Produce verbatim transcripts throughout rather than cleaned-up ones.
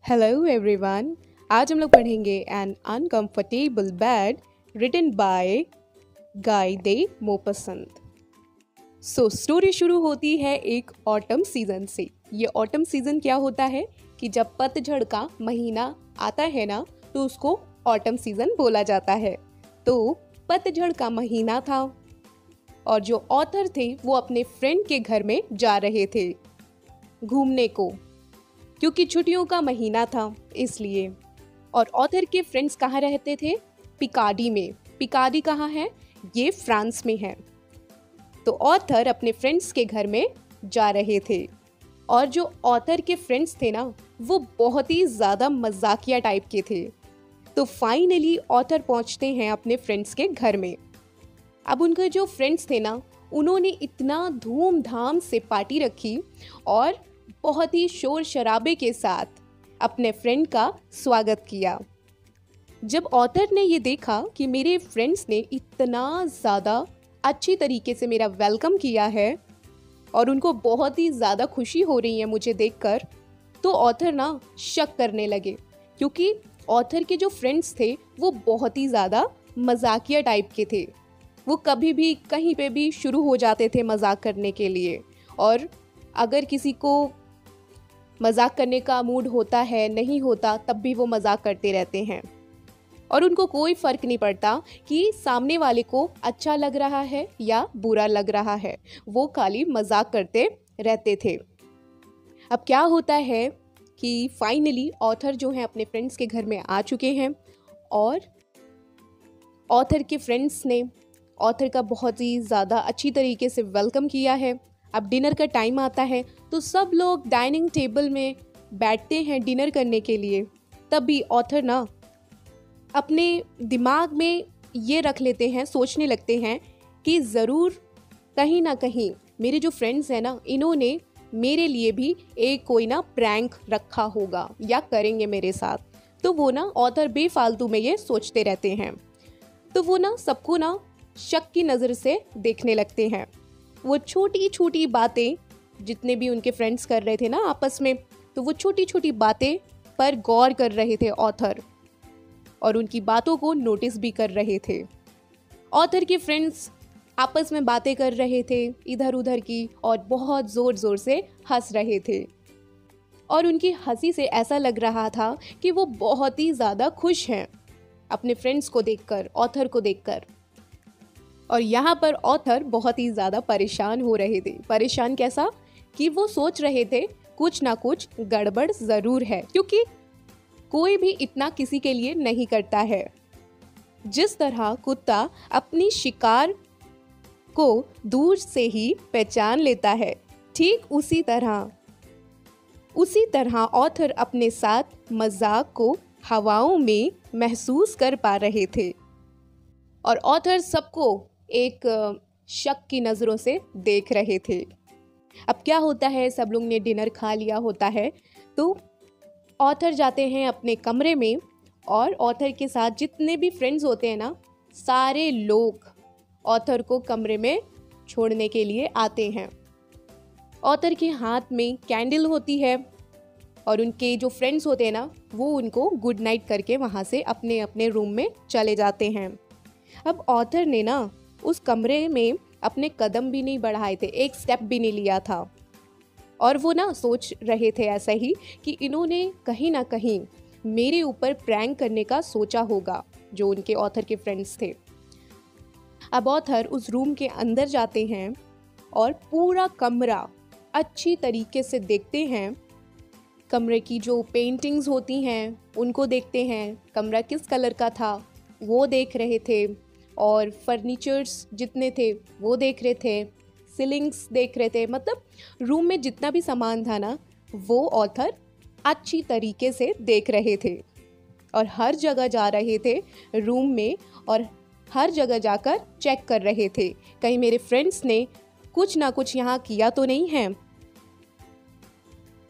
Hello everyone. आज हम लोग पढ़ेंगे an uncomfortable bed written by Guy de Maupassant. So story शुरू होती है एक ऑटम सीजन से। ये ऑटम सीजन क्या होता है कि जब पतझड़ का महीना आता है ना, तो उसको ऑटम सीजन बोला जाता है। तो पतझड़ का महीना था और जो ऑथर थे वो अपने फ्रेंड के घर में जा रहे थे घूमने को, क्योंकि छुट्टियों का महीना था इसलिए। और ऑथर के फ्रेंड्स कहाँ रहते थे? पिकार्डी में। पिकार्डी कहाँ है? ये फ्रांस में है। तो ऑथर अपने फ्रेंड्स के घर में जा रहे थे और जो ऑथर के फ्रेंड्स थे ना, वो बहुत ही ज़्यादा मजाकिया टाइप के थे। तो फाइनली ऑथर पहुंचते हैं अपने फ्रेंड्स के घर में। अब उनके जो फ्रेंड्स थे ना, उन्होंने इतना धूमधाम से पार्टी रखी और बहुत ही शोर शराबे के साथ अपने फ्रेंड का स्वागत किया। जब ऑथर ने ये देखा कि मेरे फ्रेंड्स ने इतना ज़्यादा अच्छी तरीके से मेरा वेलकम किया है और उनको बहुत ही ज़्यादा खुशी हो रही है मुझे देखकर, तो ऑथर ना शक करने लगे, क्योंकि ऑथर के जो फ्रेंड्स थे वो बहुत ही ज़्यादा मजाकिया टाइप के थे। वो कभी भी कहीं पे भी शुरू हो जाते थे मजाक करने के लिए, और अगर किसी को मजाक करने का मूड होता है, नहीं होता, तब भी वो मजाक करते रहते हैं और उनको कोई फ़र्क नहीं पड़ता कि सामने वाले को अच्छा लग रहा है या बुरा लग रहा है। वो खाली मजाक करते रहते थे। अब क्या होता है कि फाइनली ऑथर जो है अपने फ्रेंड्स के घर में आ चुके हैं और ऑथर के फ्रेंड्स ने ऑथर का बहुत ही ज़्यादा अच्छी तरीके से वेलकम किया है। अब डिनर का टाइम आता है तो सब लोग डाइनिंग टेबल में बैठते हैं डिनर करने के लिए। तभी ऑथर ना अपने दिमाग में ये रख लेते हैं, सोचने लगते हैं कि ज़रूर कहीं ना कहीं मेरे जो फ्रेंड्स हैं ना, इन्होंने मेरे लिए भी एक कोई ना प्रैंक रखा होगा या करेंगे मेरे साथ। तो वो ना ऑथर बेफालतू में ये सोचते रहते हैं। तो वो ना सबको ना शक की नज़र से देखने लगते हैं। वो छोटी छोटी बातें जितने भी उनके फ्रेंड्स कर रहे थे ना आपस में, तो वो छोटी छोटी बातें पर गौर कर रहे थे ऑथर और उनकी बातों को नोटिस भी कर रहे थे। ऑथर के फ्रेंड्स आपस में बातें कर रहे थे इधर उधर की और बहुत ज़ोर ज़ोर से हंस रहे थे और उनकी हंसी से ऐसा लग रहा था कि वो बहुत ही ज़्यादा खुश हैं अपने फ्रेंड्स को देखकर, ऑथर को देखकर। और यहाँ पर ऑथर बहुत ही ज़्यादा परेशान हो रहे थे। परेशान कैसा कि वो सोच रहे थे कुछ ना कुछ गड़बड़ ज़रूर है, क्योंकि कोई भी इतना किसी के लिए नहीं करता है। जिस तरह कुत्ता अपनी शिकार को दूर से ही पहचान लेता है, ठीक उसी तरह उसी तरह ऑथर अपने साथ मजाक को हवाओं में महसूस कर पा रहे थे और ऑथर सबको एक शक की नज़रों से देख रहे थे। अब क्या होता है, सब लोग ने डिनर खा लिया होता है तो ऑथर जाते हैं अपने कमरे में और ऑथर के साथ जितने भी फ्रेंड्स होते हैं ना, सारे लोग ऑथर को कमरे में छोड़ने के लिए आते हैं। ऑथर के हाथ में कैंडल होती है और उनके जो फ्रेंड्स होते हैं ना, वो उनको गुड नाइट करके वहाँ से अपने अपने रूम में चले जाते हैं। अब ऑथर ने ना उस कमरे में अपने कदम भी नहीं बढ़ाए थे, एक स्टेप भी नहीं लिया था और वो ना सोच रहे थे ऐसा ही कि इन्होंने कहीं ना कहीं मेरे ऊपर प्रैंक करने का सोचा होगा, जो उनके ऑथर के फ्रेंड्स थे। अब ऑथर उस रूम के अंदर जाते हैं और पूरा कमरा अच्छी तरीके से देखते हैं। कमरे की जो पेंटिंग्स होती हैं उनको देखते हैं, कमरा किस कलर का था वो देख रहे थे और फर्नीचर्स जितने थे वो देख रहे थे, सीलिंग्स देख रहे थे। मतलब रूम में जितना भी सामान था ना, वो ऑथर अच्छी तरीके से देख रहे थे और हर जगह जा रहे थे रूम में और हर जगह जाकर चेक कर रहे थे, कहीं मेरे फ्रेंड्स ने कुछ ना कुछ यहाँ किया तो नहीं है,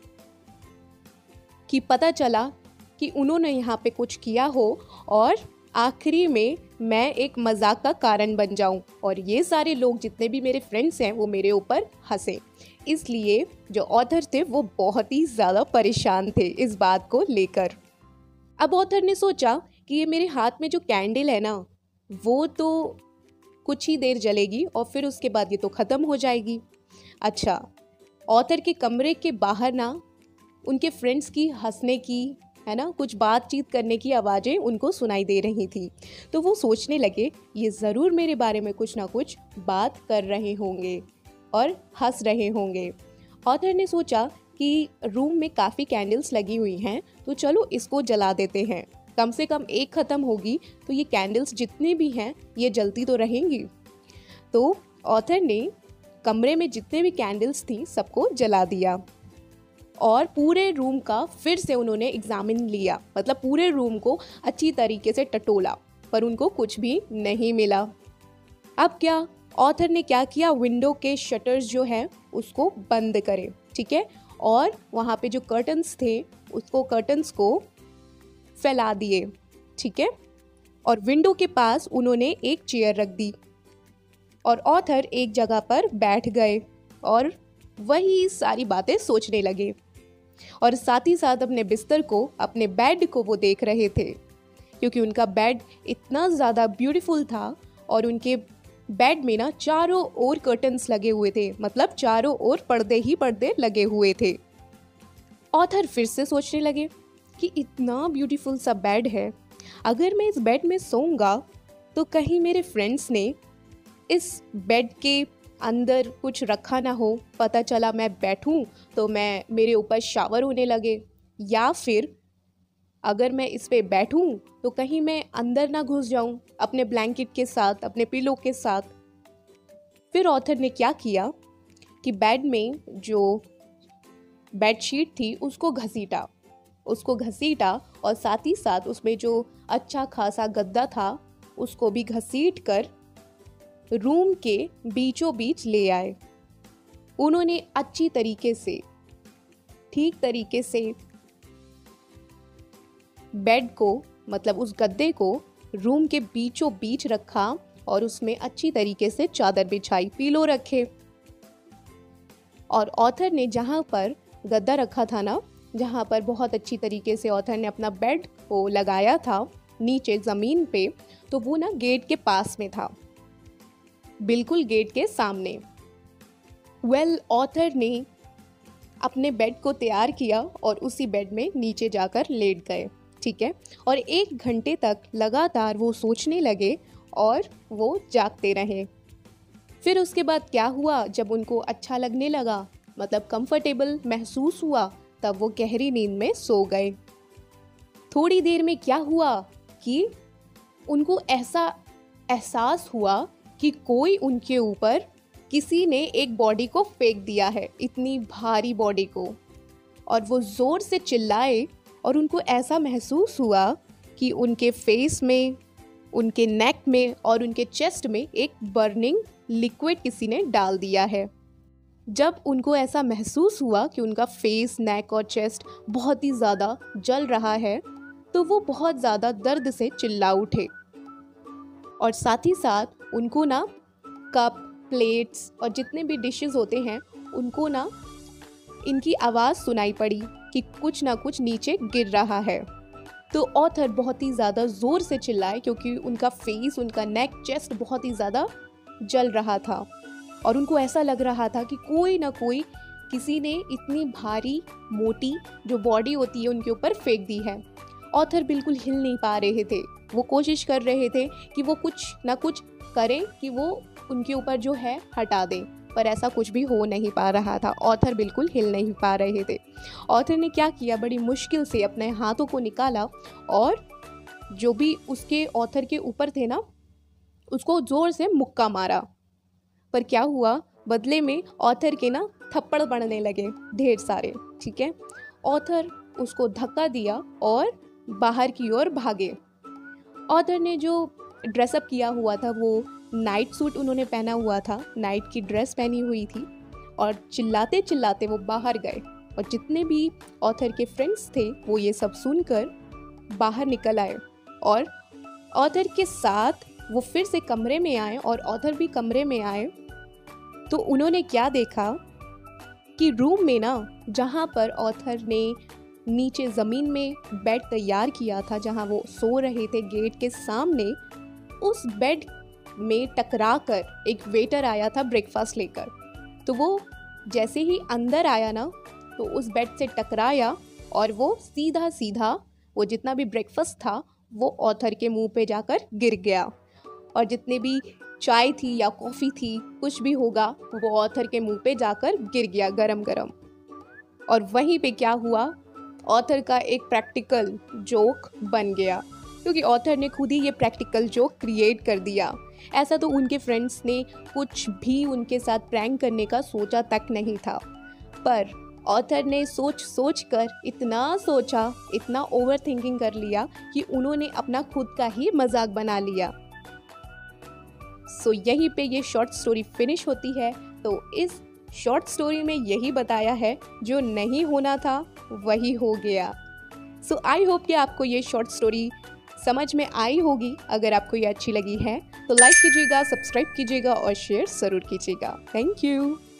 कि पता चला कि उन्होंने यहाँ पे कुछ किया हो और आखिरी में मैं एक मजाक का कारण बन जाऊं और ये सारे लोग जितने भी मेरे फ्रेंड्स हैं वो मेरे ऊपर हंसे। इसलिए जो ऑथर थे वो बहुत ही ज़्यादा परेशान थे इस बात को लेकर। अब ऑथर ने सोचा कि ये मेरे हाथ में जो कैंडल है ना वो तो कुछ ही देर जलेगी और फिर उसके बाद ये तो ख़त्म हो जाएगी। अच्छा, ऑथर के कमरे के बाहर ना उनके फ्रेंड्स की हंसने की, है ना, कुछ बातचीत करने की आवाज़ें उनको सुनाई दे रही थी। तो वो सोचने लगे ये ज़रूर मेरे बारे में कुछ ना कुछ बात कर रहे होंगे और हंस रहे होंगे। ऑथर ने सोचा कि रूम में काफ़ी कैंडल्स लगी हुई हैं तो चलो इसको जला देते हैं, कम से कम एक ख़त्म होगी तो ये कैंडल्स जितने भी हैं ये जलती तो रहेंगी। तो ऑथर ने कमरे में जितने भी कैंडल्स थी सबको जला दिया और पूरे रूम का फिर से उन्होंने एग्जामिन लिया, मतलब पूरे रूम को अच्छी तरीके से टटोला, पर उनको कुछ भी नहीं मिला। अब क्या, ऑथर ने क्या किया, विंडो के शटर्स जो हैं उसको बंद करे, ठीक है, और वहाँ पे जो कर्टन्स थे उसको कर्टन्स को फैला दिए, ठीक है, और विंडो के पास उन्होंने एक चेयर रख दी और ऑथर एक जगह पर बैठ गए और वही सारी बातें सोचने लगे और साथ ही साथ अपने बिस्तर को, अपने बेड को वो देख रहे थे, क्योंकि उनका बेड इतना ज़्यादा ब्यूटीफुल था और उनके बेड में ना चारों ओर कर्टन्स लगे हुए थे, मतलब चारों ओर पर्दे ही पर्दे लगे हुए थे। ऑथर फिर से सोचने लगे कि इतना ब्यूटीफुल सा बेड है, अगर मैं इस बेड में सोऊंगा तो कहीं मेरे फ्रेंड्स ने इस बेड के अंदर कुछ रखा ना हो, पता चला मैं बैठूं तो मैं मेरे ऊपर शावर होने लगे, या फिर अगर मैं इस पे बैठूं तो कहीं मैं अंदर ना घुस जाऊं अपने ब्लैंकेट के साथ, अपने पिलो के साथ। फिर ऑथर ने क्या किया कि बेड में जो बेडशीट थी उसको घसीटा उसको घसीटा और साथ ही साथ उसमें जो अच्छा खासा गद्दा था उसको भी घसीट कर रूम के बीचों बीच ले आए। उन्होंने अच्छी तरीके से, ठीक तरीके से बेड को, मतलब उस गद्दे को रूम के बीचों बीच रखा और उसमें अच्छी तरीके से चादर बिछाई, पिलो रखे। और ऑथर ने जहाँ पर गद्दा रखा था ना, जहाँ पर बहुत अच्छी तरीके से ऑथर ने अपना बेड को लगाया था नीचे ज़मीन पे, तो वो ना गेट के पास में था, बिल्कुल गेट के सामने। वेल, ऑथर ने अपने बेड को तैयार किया और उसी बेड में नीचे जाकर लेट गए, ठीक है, और एक घंटे तक लगातार वो सोचने लगे और वो जागते रहे। फिर उसके बाद क्या हुआ, जब उनको अच्छा लगने लगा, मतलब कंफर्टेबल महसूस हुआ, तब वो गहरी नींद में सो गए। थोड़ी देर में क्या हुआ कि उनको ऐसा एहसास हुआ कि कोई उनके ऊपर, किसी ने एक बॉडी को फेंक दिया है, इतनी भारी बॉडी को, और वो ज़ोर से चिल्लाए और उनको ऐसा महसूस हुआ कि उनके फेस में, उनके नेक में और उनके चेस्ट में एक बर्निंग लिक्विड किसी ने डाल दिया है। जब उनको ऐसा महसूस हुआ कि उनका फेस, नेक और चेस्ट बहुत ही ज़्यादा जल रहा है तो वो बहुत ज़्यादा दर्द से चिल्ला उठे और साथ ही साथ उनको ना कप, प्लेट्स और जितने भी डिशेस होते हैं उनको ना इनकी आवाज़ सुनाई पड़ी कि कुछ ना कुछ नीचे गिर रहा है। तो ऑथर बहुत ही ज़्यादा ज़ोर से चिल्लाए क्योंकि उनका फेस, उनका नेक, चेस्ट बहुत ही ज़्यादा जल रहा था और उनको ऐसा लग रहा था कि कोई ना कोई, किसी ने इतनी भारी मोटी जो बॉडी होती है उनके ऊपर फेंक दी है। ऑथर बिल्कुल हिल नहीं पा रहे थे, वो कोशिश कर रहे थे कि वो कुछ ना कुछ करें कि वो उनके ऊपर जो है हटा दें, पर ऐसा कुछ भी हो नहीं पा रहा था। ऑथर बिल्कुल हिल नहीं पा रहे थे। ऑथर ने क्या किया, बड़ी मुश्किल से अपने हाथों को निकाला और जो भी उसके ऑथर के ऊपर थे ना उसको ज़ोर से मुक्का मारा, पर क्या हुआ, बदले में ऑथर के ना थप्पड़ पड़ने लगे ढेर सारे, ठीक है। ऑथर उसको धक्का दिया और बाहर की ओर भागे। ऑथर ने जो ड्रेसअप किया हुआ था वो नाइट सूट उन्होंने पहना हुआ था, नाइट की ड्रेस पहनी हुई थी और चिल्लाते चिल्लाते वो बाहर गए और जितने भी ऑथर के फ्रेंड्स थे वो ये सब सुनकर बाहर निकल आए और ऑथर के साथ वो फिर से कमरे में आए और ऑथर भी कमरे में आए तो उन्होंने क्या देखा कि रूम में ना, जहाँ पर ऑथर ने नीचे ज़मीन में बेड तैयार किया था जहाँ वो सो रहे थे गेट के सामने, उस बेड में टकरा कर एक वेटर आया था ब्रेकफास्ट लेकर। तो वो जैसे ही अंदर आया ना, तो उस बेड से टकराया और वो सीधा सीधा वो जितना भी ब्रेकफास्ट था वो ऑथर के मुंह पे जाकर गिर गया, और जितने भी चाय थी या कॉफ़ी थी, कुछ भी होगा, वो ऑथर के मुंह पे जाकर गिर गया गरम गरम। और वहीं पे क्या हुआ, ऑथर का एक प्रैक्टिकल जोक बन गया, क्योंकि ऑथर ने खुद ही ये प्रैक्टिकल जोक क्रिएट कर दिया। ऐसा तो उनके फ्रेंड्स ने कुछ भी उनके साथ प्रैंक करने का सोचा तक नहीं था, पर ऑथर ने सोच सोच कर इतना सोचा, इतना ओवर थिंकिंग कर लिया कि उन्होंने अपना खुद का ही मजाक बना लिया। सो so, यहीं पे ये शॉर्ट स्टोरी फिनिश होती है। तो इस शॉर्ट स्टोरी में यही बताया है, जो नहीं होना था वही हो गया। सो आई होप कि आपको ये शॉर्ट स्टोरी समझ में आई होगी। अगर आपको ये अच्छी लगी है तो लाइक कीजिएगा, सब्सक्राइब कीजिएगा और शेयर ज़रूर कीजिएगा। Thank you.